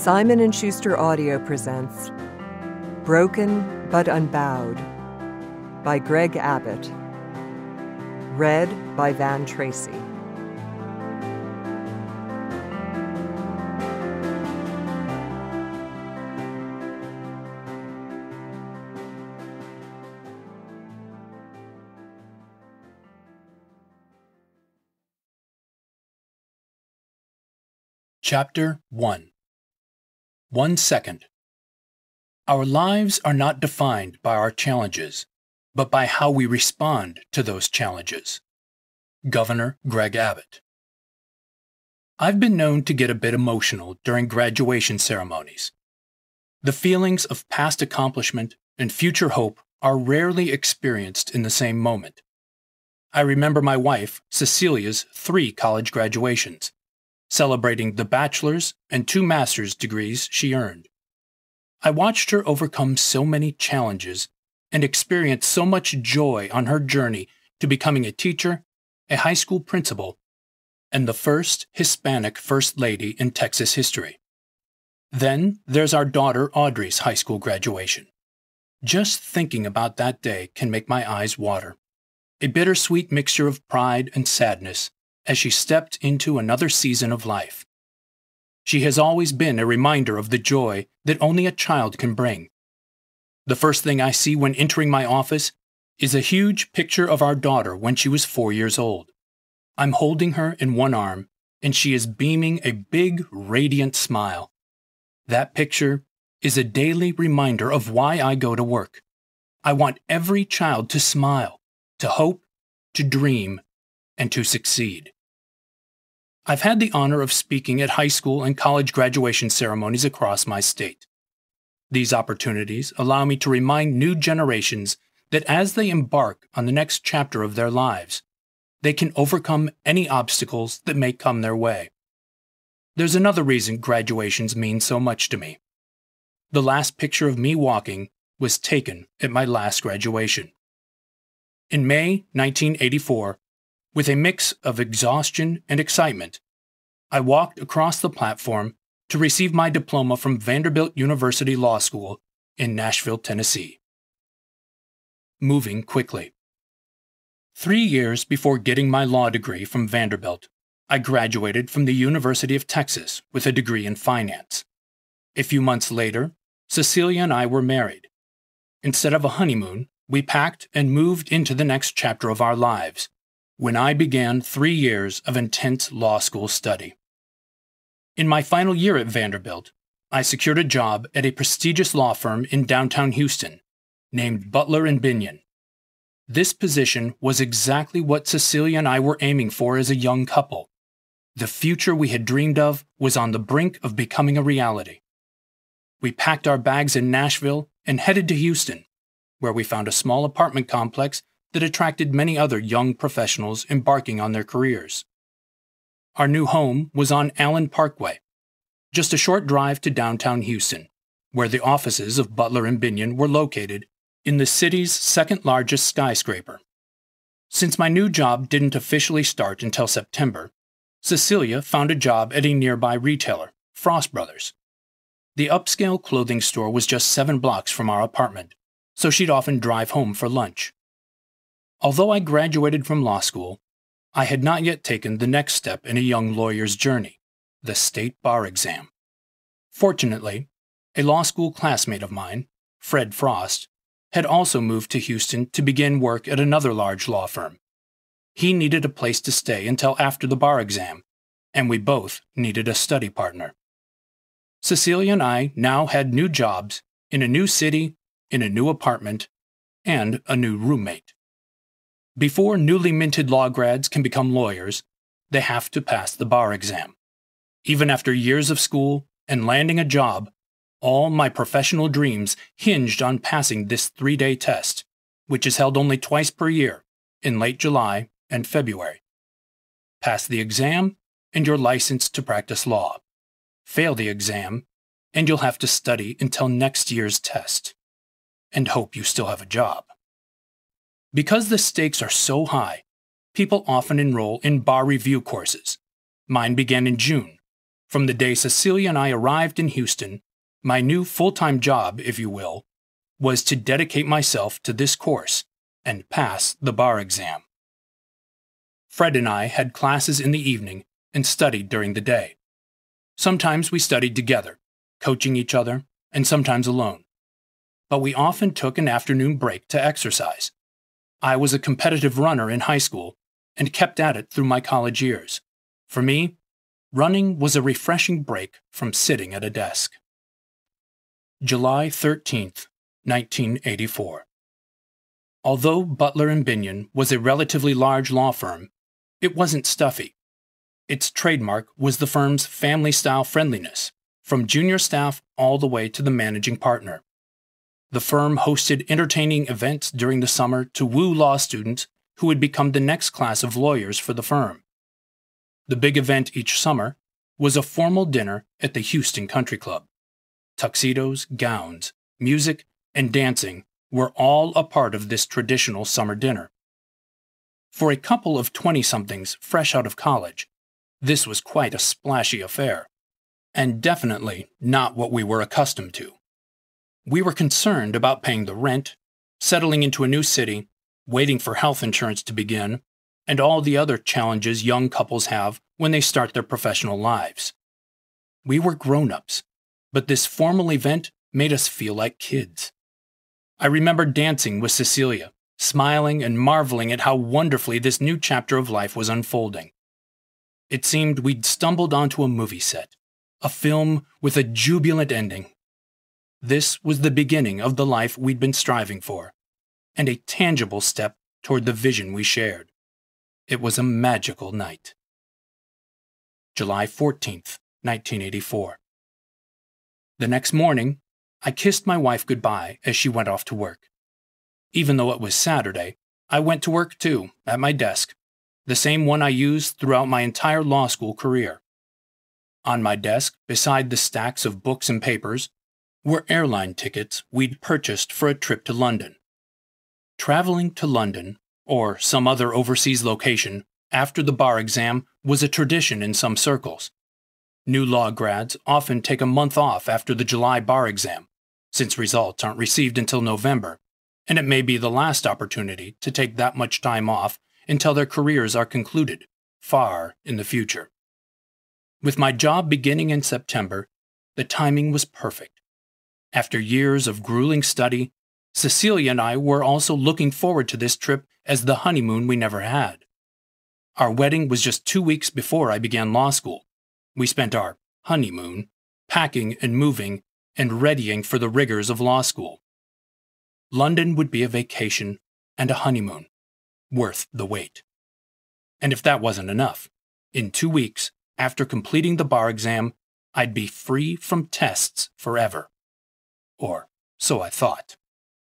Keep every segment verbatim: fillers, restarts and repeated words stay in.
Simon and Schuster Audio presents Broken But Unbowed by Greg Abbott. Read by Van Tracy. Chapter one. One second. Our lives are not defined by our challenges, but by how we respond to those challenges. Governor Greg Abbott. I've been known to get a bit emotional during graduation ceremonies. The feelings of past accomplishment and future hope are rarely experienced in the same moment. I remember my wife, Cecilia's, three college graduations, celebrating the bachelor's and two master's degrees she earned. I watched her overcome so many challenges and experience so much joy on her journey to becoming a teacher, a high school principal, and the first Hispanic First Lady in Texas history. Then there's our daughter Audrey's high school graduation. Just thinking about that day can make my eyes water. A bittersweet mixture of pride and sadness as she stepped into another season of life. She has always been a reminder of the joy that only a child can bring. The first thing I see when entering my office is a huge picture of our daughter when she was four years old. I'm holding her in one arm, and she is beaming a big, radiant smile. That picture is a daily reminder of why I go to work. I want every child to smile, to hope, to dream, and to succeed. I've had the honor of speaking at high school and college graduation ceremonies across my state. These opportunities allow me to remind new generations that as they embark on the next chapter of their lives, they can overcome any obstacles that may come their way. There's another reason graduations mean so much to me. The last picture of me walking was taken at my last graduation. In May nineteen eighty-four, with a mix of exhaustion and excitement, I walked across the platform to receive my diploma from Vanderbilt University Law School in Nashville, Tennessee. Moving quickly. Three years before getting my law degree from Vanderbilt, I graduated from the University of Texas with a degree in finance. A few months later, Cecilia and I were married. Instead of a honeymoon, we packed and moved into the next chapter of our lives, when I began three years of intense law school study. In my final year at Vanderbilt, I secured a job at a prestigious law firm in downtown Houston named Butler and Binion. This position was exactly what Cecilia and I were aiming for as a young couple. The future we had dreamed of was on the brink of becoming a reality. We packed our bags in Nashville and headed to Houston, where we found a small apartment complex that attracted many other young professionals embarking on their careers. Our new home was on Allen Parkway, just a short drive to downtown Houston, where the offices of Butler and Binion were located in the city's second-largest skyscraper. Since my new job didn't officially start until September, Cecilia found a job at a nearby retailer, Frost Brothers. The upscale clothing store was just seven blocks from our apartment, so she'd often drive home for lunch. Although I graduated from law school, I had not yet taken the next step in a young lawyer's journey, the state bar exam. Fortunately, a law school classmate of mine, Fred Frost, had also moved to Houston to begin work at another large law firm. He needed a place to stay until after the bar exam, and we both needed a study partner. Cecilia and I now had new jobs in a new city, in a new apartment, and a new roommate. Before newly minted law grads can become lawyers, they have to pass the bar exam. Even after years of school and landing a job, all my professional dreams hinged on passing this three-day test, which is held only twice per year, in late July and February. Pass the exam, and you're licensed to practice law. Fail the exam, and you'll have to study until next year's test, and hope you still have a job. Because the stakes are so high, people often enroll in bar review courses. Mine began in June, From the day Cecilia and I arrived in Houston, my new full-time job, if you will, was to dedicate myself to this course and pass the bar exam. Fred and I had classes in the evening and studied during the day. Sometimes we studied together, coaching each other, and sometimes alone. But we often took an afternoon break to exercise. I was a competitive runner in high school and kept at it through my college years. For me, running was a refreshing break from sitting at a desk. July thirteenth, nineteen eighty-four. Although Butler and Binion was a relatively large law firm, it wasn't stuffy. Its trademark was the firm's family-style friendliness, from junior staff all the way to the managing partner. The firm hosted entertaining events during the summer to woo law students who would become the next class of lawyers for the firm. The big event each summer was a formal dinner at the Houston Country Club. Tuxedos, gowns, music, and dancing were all a part of this traditional summer dinner. For a couple of twenty-somethings fresh out of college, this was quite a splashy affair, and definitely not what we were accustomed to. We were concerned about paying the rent, settling into a new city, waiting for health insurance to begin, and all the other challenges young couples have when they start their professional lives. We were grown-ups, but this formal event made us feel like kids. I remember dancing with Cecilia, smiling and marveling at how wonderfully this new chapter of life was unfolding. It seemed we'd stumbled onto a movie set, a film with a jubilant ending. This was the beginning of the life we'd been striving for, and a tangible step toward the vision we shared. It was a magical night. July fourteenth, nineteen eighty-four. The next morning, I kissed my wife goodbye as she went off to work. Even though it was Saturday, I went to work too, at my desk, the same one I used throughout my entire law school career. On my desk, beside the stacks of books and papers, were airline tickets we'd purchased for a trip to London. Traveling to London, or some other overseas location, after the bar exam was a tradition in some circles. New law grads often take a month off after the July bar exam, since results aren't received until November, and it may be the last opportunity to take that much time off until their careers are concluded, far in the future. With my job beginning in September, the timing was perfect. After years of grueling study, Cecilia and I were also looking forward to this trip as the honeymoon we never had. Our wedding was just two weeks before I began law school. We spent our honeymoon packing and moving and readying for the rigors of law school. London would be a vacation and a honeymoon, worth the wait. And if that wasn't enough, in two weeks, after completing the bar exam, I'd be free from tests forever. Or so I thought.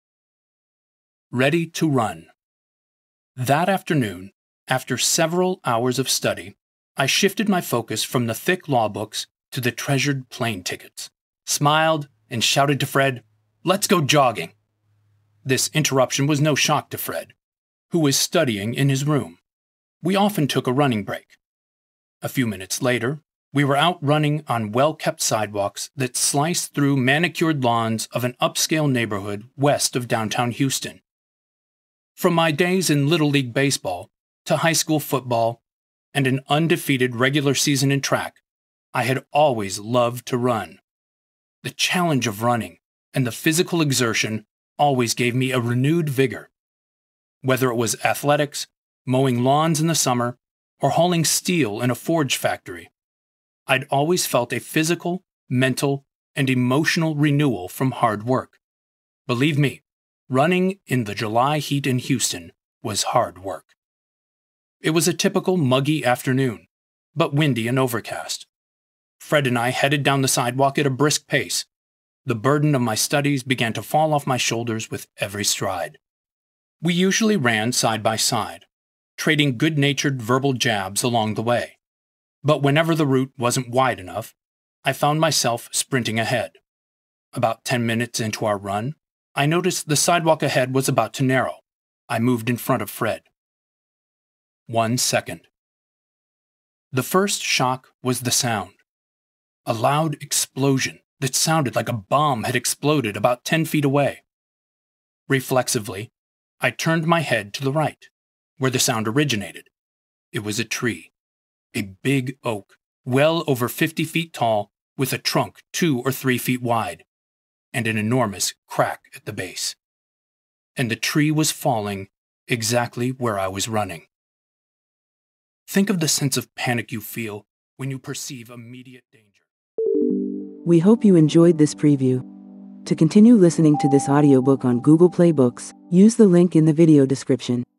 Ready to run. That afternoon, after several hours of study, I shifted my focus from the thick law books to the treasured plane tickets, smiled, and shouted to Fred, "Let's go jogging." This interruption was no shock to Fred, who was studying in his room. We often took a running break. A few minutes later, we were out running on well-kept sidewalks that sliced through manicured lawns of an upscale neighborhood west of downtown Houston. From my days in Little League baseball to high school football and an undefeated regular season in track, I had always loved to run. The challenge of running and the physical exertion always gave me a renewed vigor. Whether it was athletics, mowing lawns in the summer, or hauling steel in a forge factory, I'd always felt a physical, mental, and emotional renewal from hard work. Believe me, running in the July heat in Houston was hard work. It was a typical muggy afternoon, but windy and overcast. Fred and I headed down the sidewalk at a brisk pace. The burden of my studies began to fall off my shoulders with every stride. We usually ran side by side, trading good-natured verbal jabs along the way. But whenever the route wasn't wide enough, I found myself sprinting ahead. About ten minutes into our run, I noticed the sidewalk ahead was about to narrow. I moved in front of Fred. One second. The first shock was the sound. A loud explosion that sounded like a bomb had exploded about ten feet away. Reflexively, I turned my head to the right, where the sound originated. It was a tree, a big oak, well over fifty feet tall, with a trunk two or three feet wide, and an enormous crack at the base. And the tree was falling exactly where I was running. Think of the sense of panic you feel when you perceive immediate danger. We hope you enjoyed this preview. To continue listening to this audiobook on Google Play Books, use the link in the video description.